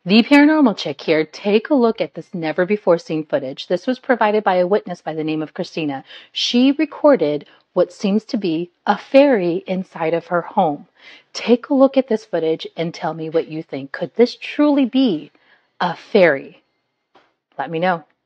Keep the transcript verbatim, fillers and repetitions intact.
The Paranormal Chick here. Take a look at this never before seen footage. This was provided by a witness by the name of Christina. She recorded what seems to be a fairy inside of her home. Take a look at this footage and tell me what you think. Could this truly be a fairy? Let me know.